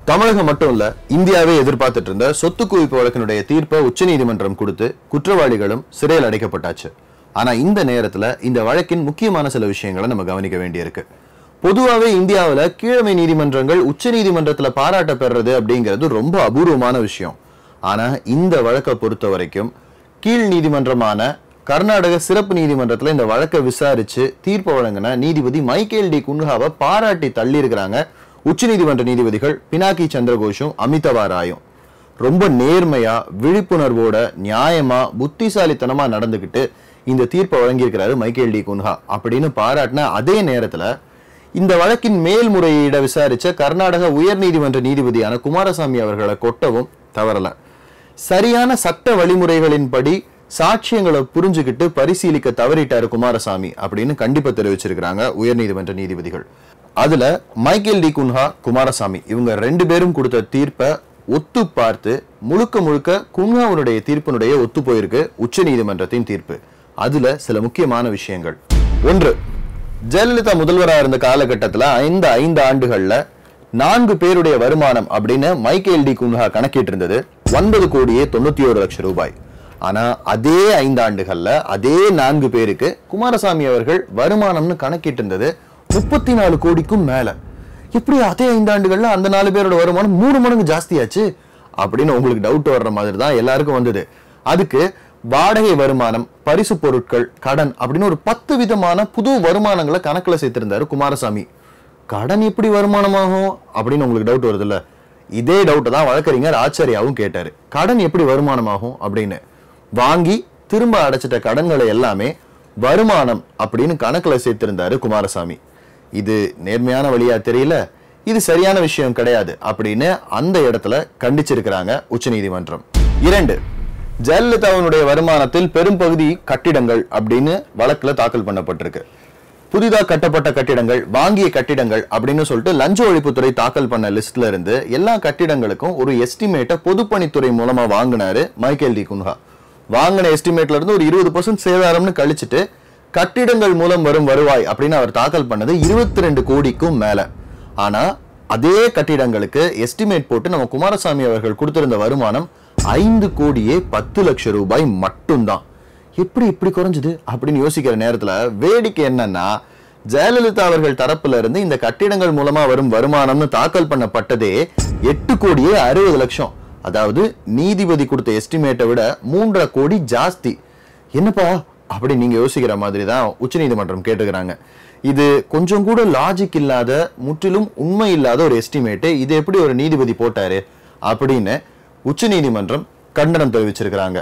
தமிழகம் மட்டும் இல்ல, இந்தியாவே எதிர்பார்த்துட்டு இருந்த சொத்து குவிப்பு வழக்கினுடைய தீர்ப்பை உச்சநீதிமன்றம் கொடுத்து குற்றவாளிகளும் சிறையில் அடைக்கப்பட்டாச்சு. ஆனா இந்த நேரத்துல இந்த வழக்கின் முக்கியமான சில விஷயங்களை நம்ம கவனிக்க வேண்டியிருக்கு. பொதுவாகவே இந்தியாவில் கீழமை நீதிமன்றங்கள் உச்ச நீதிமன்றத்தில் பாராட்ட பெறது அப்படிங்கிறது ரொம்ப அபூர்வமான விஷயம். ஆனா இந்த வழக்கை பொறுத்த வரைக்கும் கீழ் நீதிமன்றமான கர்நாடக சிறப்பு நீதிமன்றத்தில் இந்த வழக்கை விசாரிச்சு தீர்ப்பு வழங்கின நீதிபதி மைக்கேல் டி குன்ஹாவை பாராட்டி தள்ளி இருக்கிறாங்க உச்ச நீதிமன்ற நீதிபதிகள் பினாக்கி சந்திரகோஷும் அமிதவா ராயும். ரொம்ப நேர்மையா, விழிப்புணர்வோட, நியாயமா, புத்திசாலித்தனமா நடந்துகிட்டு இந்த தீர்ப்பை வழங்கியிருக்கிறாரு மைக்கேல் டி குன்ஹா அப்படின்னு பாராட்டின அதே நேரத்துல இந்த வழக்கின் மேல்முறையீட விசாரிச்ச கர்நாடக உயர் நீதிமன்ற நீதிபதியான குமாரசாமி அவர்களை கொட்டவும் தவறல. சரியான சட்ட வழிமுறைகளின்படி சாட்சியங்களை புரிஞ்சுக்கிட்டு பரிசீலிக்க தவறிட்டாரு குமாரசாமி அப்படின்னு கண்டிப்பா தெரிவிச்சிருக்கிறாங்க உயர் நீதிமன்ற நீதிபதிகள். அதுல மைக்கேல் டி குன்ஹா, குமாரசாமி இவங்க ரெண்டு பேரும் கொடுத்த தீர்ப்பை ஒத்து பார்த்து முழுக்க முழுக்க குன்ஹாவுடைய தீர்ப்பினுடைய ஒத்து போயிருக்கு உச்ச நீதிமன்றத்தின் தீர்ப்பு. அதுல சில முக்கியமான விஷயங்கள். ஒன்று, ஜெயலலிதா முதல்வராக இருந்த காலகட்டத்தில் இந்த 5 ஆண்டுகள்ல 4 பேருடைய வருமானம் அப்படின்னு மைக்கேல் டி குன்ஹா கணக்கிட்டு இருந்தது 9,91,00,000 ரூபாய். ஆனா அதே 5 ஆண்டுகள்ல அதே 4 பேருக்கு குமாரசாமி அவர்கள் வருமானம்னு கணக்கிட்டு இருந்தது 34 கோடிக்கும் மேல. எப்படி அதே 5 ஆண்டுகள்ல அந்த 4 பேரோட வருமானம் 3 மடங்கு ஜாஸ்தியாச்சு அப்படின்னு உங்களுக்கு டவுட் வர்ற மாதிரி தான் எல்லாருக்கும் வந்தது. அதுக்கு வாடகை வருமானம், பரிசு பொருட்கள், கடன் அப்படின்னு ஒரு 10 விதமான புது வருமானங்களை கணக்குல சேர்த்திருந்தாரு குமாரசாமி. கடன் எப்படி வருமானமாகும் அப்படின்னு உங்களுக்கு டவுட் வருது இல்ல? இதே டவுட் தான் வழக்கறிஞர் ஆச்சாரியாவும் கேட்டாரு. கடன் எப்படி வருமானமாகும் அப்படின்னு. வாங்கி திரும்ப அடைச்சிட்ட கடன்களை எல்லாமே வருமானம் அப்படின்னு கணக்குல சேர்த்திருந்தாரு குமாரசாமி. இது நேர்மையான வழியா தெரியல, இது சரியான விஷயம் கிடையாது அப்படின்னு அந்த இடத்துல கண்டிச்சிருக்கிறாங்க உச்ச நீதிமன்றம். 2, ஜெயலலிதாவினுடைய வருமானத்தில் பெரும்பகுதி கட்டிடங்கள் அப்படின்னு வழக்குல தாக்கல் பண்ணப்பட்டிருக்கு. புதிதாக கட்டப்பட்ட கட்டிடங்கள், வாங்கிய கட்டிடங்கள் அப்படின்னு சொல்லிட்டு லஞ்ச ஒழிப்புத்துறை தாக்கல் பண்ண லிஸ்ட்ல இருந்து எல்லா கட்டிடங்களுக்கும் ஒரு எஸ்டிமேட்டை பொதுப்பணித்துறை மூலமா வாங்கினாரு மைக்கேல் டி குன்ஹா. வாங்கின எஸ்டிமேட்ல இருந்து ஒரு 20% சேதாரம்னு கழிச்சுட்டு கட்டிடங்கள் மூலம் வரும் வருவாய் அப்படின்னு அவர் தாக்கல் பண்ணது 22 கோடிக்கும் மேல. ஆனா அதே கட்டிடங்களுக்கு எஸ்டிமேட் போட்டு நம்ம குமாரசாமி அவர்கள் கொடுத்திருந்த வருமானம் 5,10,00,000 ரூபாய் மட்டும்தான். எப்படி இப்படி குறைஞ்சது அப்படின்னு யோசிக்கிற நேரத்துல வேடிக்கை என்னன்னா, ஜெயலலிதா அவர்கள் தரப்புல இருந்து இந்த கட்டிடங்கள் மூலமா வரும் வருமானம்னு தாக்கல் பண்ணப்பட்டதே 8,60,00,000. அதாவது நீதிபதி கொடுத்த எஸ்டிமேட்டை விட 3.5 கோடி ஜாஸ்தி. என்னப்பா அப்படி நீங்க யோசிக்கிற மாதிரி தான் உச்ச நீதிமன்றம் கேட்டுக்கிறாங்க. இது கொஞ்சம் கூட லாஜிக் இல்லாத, முற்றிலும் உண்மை இல்லாத ஒரு எஸ்டிமேட்டு, இது எப்படி ஒரு நீதிபதி போட்டாரு அப்படின்னு உச்ச நீதிமன்றம் கண்டனம் தெரிவிச்சிருக்கிறாங்க.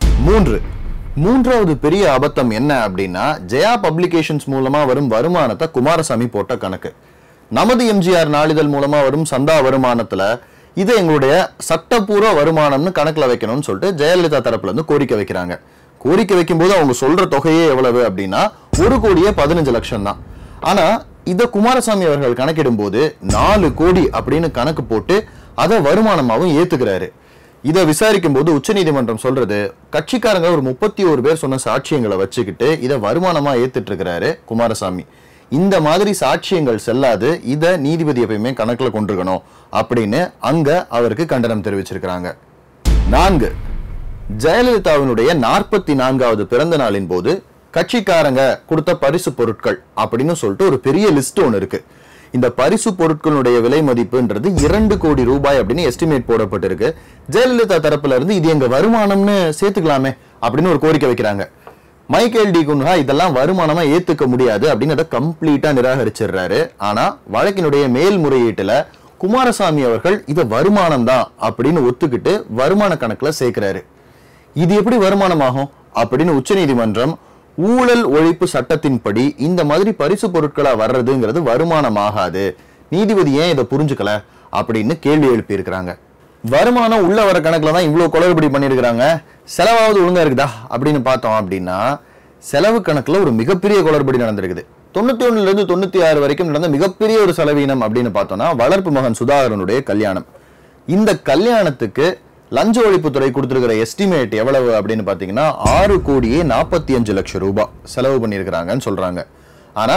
3வது பெரிய அபத்தம் என்ன அப்படின்னா, ஜெயா பப்ளிகேஷன்ஸ் மூலமா வரும் வருமானத்தை குமாரசாமி போட்ட கணக்கு. நமது எம்ஜிஆர் நாளிதழ் மூலமா வரும் சந்தா வருமானத்துல இதை எங்களுடைய சட்டப்பூர்வ வருமானம்னு கணக்குல வைக்கணும்னு சொல்லிட்டு ஜெயலலிதா தரப்புல இருந்து கோரிக்கை வைக்கிறாங்க. கோரிக்கை வைக்கும் போது அவங்க சொல்ற தொகையே எவ்வளவு அப்படின்னா 1,15,00,000 தான். ஆனா இத குமாரசாமி அவர்கள் கணக்கிடும் போது 4 கோடி அப்படின்னு கணக்கு போட்டு அதை வருமானமாவும் ஏத்துக்கிறாரு. இதை விசாரிக்கும் போது உச்ச நீதிமன்றம் சொல்றது, கட்சிக்காரங்க ஒரு 31 பேர் சொன்ன சாட்சியங்களை வச்சுக்கிட்டு இதை வருமானமா ஏத்துட்டு இருக்கிறாரு குமாரசாமி. இந்த மாதிரி சாட்சியங்கள் செல்லாது, இதை நீதிபதி எப்பயுமே கணக்குல கொண்டிருக்கணும் அப்படின்னு அங்க அவருக்கு கண்டனம் தெரிவிச்சிருக்கிறாங்க. 4, ஜெயலலிதாவினுடைய 44வது பிறந்த நாளின் போது கட்சிக்காரங்க கொடுத்த பரிசு பொருட்கள் அப்படின்னு சொல்லிட்டு ஒரு பெரிய லிஸ்ட் ஒன்று இருக்கு. இந்த பரிசு பொருட்களுடைய விலை மதிப்புன்றது 2 கோடி ரூபாய் அப்படின்னு எஸ்டிமேட் போடப்பட்டிருக்கு. ஜெயலலிதா தரப்புல இருந்து இது எங்க வருமானம்னு சேர்த்துக்கலாமே அப்படின்னு ஒரு கோரிக்கை வைக்கிறாங்க. மைக்கேல் டி குன்ஹா இதெல்லாம் வருமானமா ஏத்துக்க முடியாது அப்படின்னு அதை கம்ப்ளீட்டா நிராகரிச்சிடுறாரு. ஆனா வழக்கினுடைய மேல்முறையீட்டுல குமாரசாமி அவர்கள் இதை வருமானம் தான் அப்படின்னு ஒத்துக்கிட்டு வருமான கணக்குல சேர்க்கிறாரு. இது எப்படி வருமானமாகும் அப்படின்னு உச்ச நீதிமன்றம் ஊழல் ஒழிப்பு சட்டத்தின்படி இந்த மாதிரி பரிசு பொருட்களா வர்றதுங்கிறது வருமானமாகாது, நீதிபதி ஏன் இதை புரிஞ்சுக்கல அப்படின்னு கேள்வி எழுப்பி இருக்கிறாங்க. வருமானம் உள்ள வர கணக்குல தான் இவ்வளவு குளறுபடி பண்ணிருக்கிறாங்க, செலவாவது ஒழுங்கா இருக்குதா அப்படின்னு பார்த்தோம் அப்படின்னா செலவு கணக்குல ஒரு மிகப்பெரிய குளறுபடி நடந்திருக்குது. 91 இருந்து 96 வரைக்கும் நடந்த மிகப்பெரிய ஒரு செலவீனம் அப்படின்னு பார்த்தோம்னா வளர்ப்பு மகன் சுதாகரனுடைய கல்யாணம். இந்த கல்யாணத்துக்கு லஞ்ச ஒழிப்புத்துறை கொடுத்திருக்கிற எஸ்டிமேட் எவ்வளவு அப்படின்னு பாத்தீங்கன்னா 6,45,00,000 ரூபாய் செலவு பண்ணியிருக்கிறாங்கன்னு சொல்றாங்க. ஆனா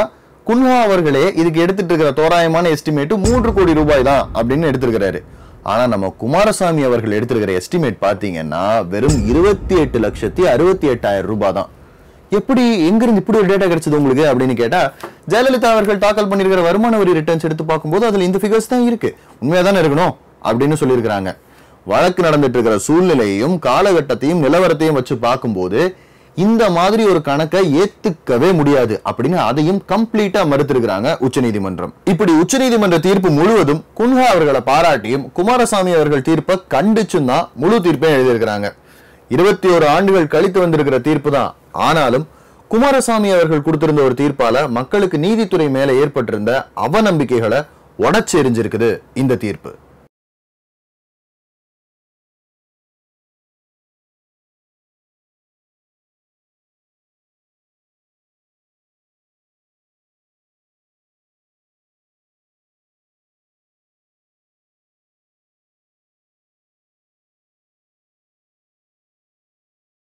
குன்ஹா அவர்களே இதுக்கு எடுத்துட்டு இருக்கிற தோராயமான எஸ்டிமேட் 3 கோடி ரூபாய் தான் அப்படின்னு எடுத்திருக்கிறாரு. ஆனா நம்ம குமாரசாமி அவர்கள் எடுத்திருக்கிற எஸ்டிமேட் பாத்தீங்கன்னா வெறும் 28,68,000 ரூபாய் தான். எப்படி எங்கிருந்து இப்படி ஒரு டேட்டா கிடைச்சது உங்களுக்கு அப்படின்னு கேட்டா, ஜெயலலிதா அவர்கள் தாக்கல் பண்ணிருக்கிற வருமான வரி ரிட்டர்ன்ஸ் எடுத்து பார்க்கும்போது அதுல இந்த ஃபிகர்ஸ் தான் இருக்கு, உண்மையா தானே இருக்கணும் அப்படின்னு சொல்லியிருக்கிறாங்க. வழக்கு நடந்துட்டு இருக்கிற சூழ்நிலையையும் காலகட்டத்தையும் நிலவரத்தையும் வச்சு பார்க்கும்போது இந்த மாதிரி ஒரு கணக்கை ஏத்துக்கவே முடியாது அப்படின்னு அதையும் கம்ப்ளீட்டா மறுத்திருக்கிறாங்க உச்சநீதிமன்றம். இப்படி உச்சநீதிமன்ற தீர்ப்பு முழுவதும் குன்ஹா அவர்களை பாராட்டியும் குமாரசாமி அவர்கள் தீர்ப்பை கண்டிச்சும் தான் முழு தீர்ப்பையும் எழுதியிருக்கிறாங்க. 21 ஆண்டுகள் கழித்து வந்திருக்கிற தீர்ப்பு தான். ஆனாலும் குமாரசாமி அவர்கள் கொடுத்திருந்த ஒரு தீர்ப்பால மக்களுக்கு நீதித்துறை மேல ஏற்பட்டிருந்த அவநம்பிக்கைகளை உடைச்சு எறிஞ்சிருக்குது இந்த தீர்ப்பு.